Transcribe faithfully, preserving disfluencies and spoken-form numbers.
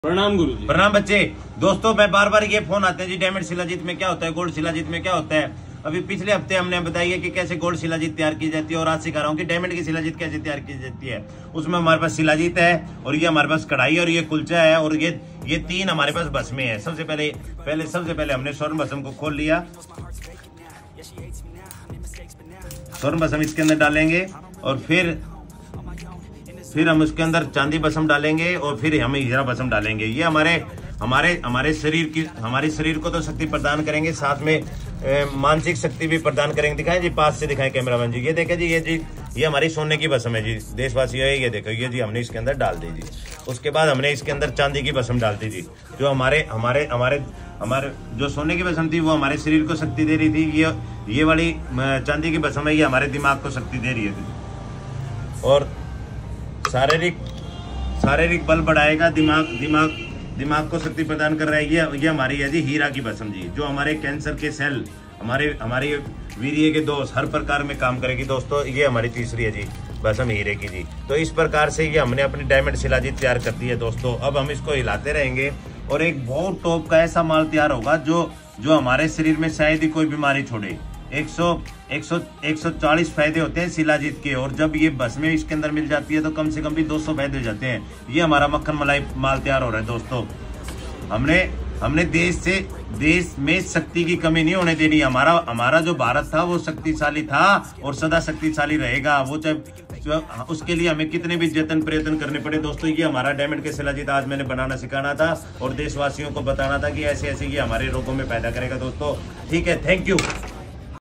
प्रणाम गुरु जी। प्रणाम बच्चे। दोस्तों मैं बार बार ये फोन आते हैं जी, डायमंड शिलाजीत में क्या होता है, गोल्ड शिलाजीत में क्या होता है। अभी पिछले हफ्ते हमने बताई है कि कैसे गोल्ड शिलाजीत तैयार की जाती है और आज सिखा रहा हूँ कि डायमंड की शिलाजीत कैसे तैयार की जाती है। उसमें हमारे पास शिलाजीत है और ये हमारे पास कढ़ाई और ये कुलचा है और ये ये तीन हमारे पास भस्में है। सबसे पहले पहले सबसे पहले हमने स्वर्ण भस्म को खोल लिया। स्वर्ण भस्म इसके अंदर डालेंगे और फिर फिर हम उसके अंदर चांदी भस्म डालेंगे और फिर हम हीरा भस्म डालेंगे। ये हमारे हमारे हमारे शरीर की हमारे शरीर को तो शक्ति प्रदान करेंगे, साथ में ए, मानसिक शक्ति भी प्रदान करेंगे। दिखाएं जी, पास से दिखाएं कैमरामैन जी। ये देखें जी, ये जी ये हमारी सोने की भस्म है जी देशवासी है। ये देखो, ये जी हमने इसके अंदर डाल दी जी। उसके बाद हमने इसके अंदर चांदी की भस्म डाल दी जी। जो हमारे हमारे हमारे हमारे जो सोने की भस्म थी वो हमारे शरीर को शक्ति दे रही थी। ये ये वाली चांदी की भस्म है, ये हमारे दिमाग को शक्ति दे रही है और शारीरिक शारीरिक बल बढ़ाएगा, दिमाग दिमाग दिमाग को शक्ति प्रदान कर रहा है। ये ये हमारी है जी हीरा की भस्म जी, जो हमारे कैंसर के सेल, हमारे हमारे वीर्य के दोष हर प्रकार में काम करेगी। दोस्तों ये हमारी तीसरी है जी भस्म हीरे की जी। तो इस प्रकार से ये हमने अपनी डायमंड शिलाजीत तैयार कर दी है दोस्तों। अब हम इसको हिलाते रहेंगे और एक बहुत टॉप का ऐसा माल तैयार होगा जो जो हमारे शरीर में शायद ही कोई बीमारी छोड़े। एक सौ चालीस फायदे होते हैं शिलाजीत के और जब ये भस्में इसके अंदर मिल जाती है तो कम से कम भी दो सौ फायदे हो जाते हैं। ये हमारा मक्खन मलाई माल तैयार हो रहा है दोस्तों। हमने हमने देश से देश में शक्ति की कमी नहीं होने देनी। हमारा हमारा जो भारत था वो शक्तिशाली था और सदा शक्तिशाली रहेगा। वो चाहे उसके लिए हमें कितने भी जतन प्रयत्न करने पड़े दोस्तों। ये हमारा डायमंड के शिलाजीत आज मैंने बनाना सिखाना था और देशवासियों को बताना था कि ऐसे ऐसे ये हमारे रोगों में पैदा करेगा दोस्तों। ठीक है, थैंक यू।